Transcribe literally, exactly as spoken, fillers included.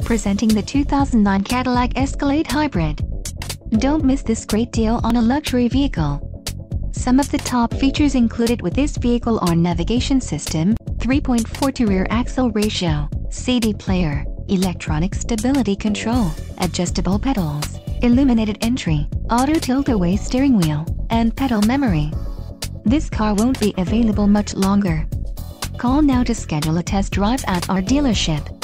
Presenting the two thousand nine Cadillac Escalade Hybrid. Don't miss this great deal on a luxury vehicle. Some of the top features included with this vehicle are navigation system, three point four to rear axle ratio, C D player, electronic stability control, adjustable pedals, illuminated entry, auto tilt-away steering wheel, and pedal memory. This car won't be available much longer. Call now to schedule a test drive at our dealership.